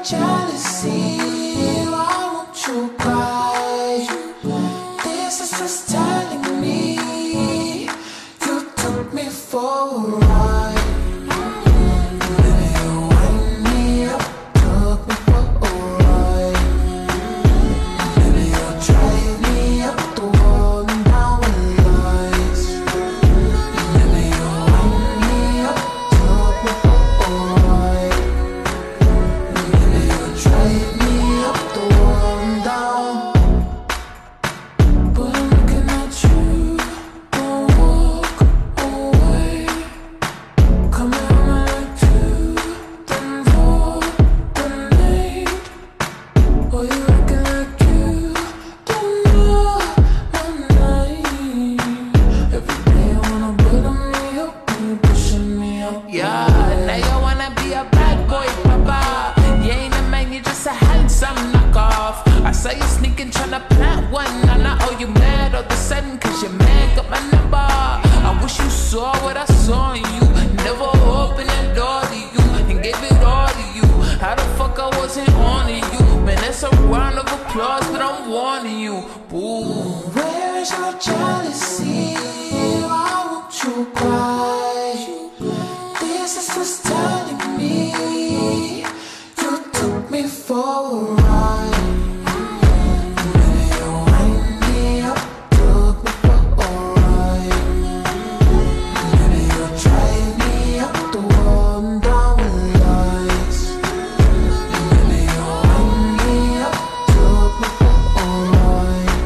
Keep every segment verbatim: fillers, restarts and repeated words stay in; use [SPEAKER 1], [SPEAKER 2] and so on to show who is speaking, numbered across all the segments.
[SPEAKER 1] jealousy? Why won't you cry? This is just telling me you took me for a ride. Baby, you wind me up, took me for a ride. Baby, you drive me up the wall and down with lights. Baby, you wind me up, took me for a ride. Baby, you drive me up the wall and down. But I'm looking at you, don't walk away. Coming home like two, then four, then eight. Oh, you looking like you don't know my name. Every day I wanna put me up and you pushing me up. Yeah, now you wanna be a bad boy, papa. You ain't a man, you just a handsome knockoff. I saw you sneaking, tryna plant one, and I owe you mad all of a sudden, cause your man got my number. I wish you saw what I saw in you. Never opened the door to you and gave it all to you. How the fuck I wasn't on to you? Man, that's a round of applause, but I'm warning you. Boo. Where is your jealousy? Why won't you cry? This is just telling me you took me for a ride. Baby, you wind me up, took me for a ride. Baby, you drive me up the wall and down with lights. Baby, you wind me up, took me for a ride.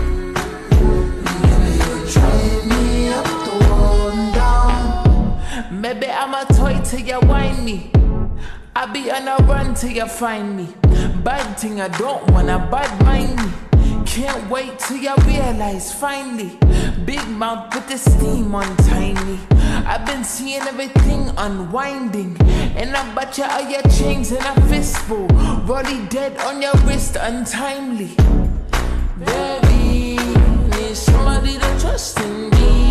[SPEAKER 1] Baby, you drive me up the wall and down. Maybe I'm a toy till you wind me. I be on a run till you find me. Bad thing, I don't wanna bad mind me. Can't wait till you realize finally. Big mouth with the steam on tiny. I've been seeing everything unwinding. And I bet you all your chains in a fistful. Rolly dead on your wrist untimely. Baby, need somebody to trust in me.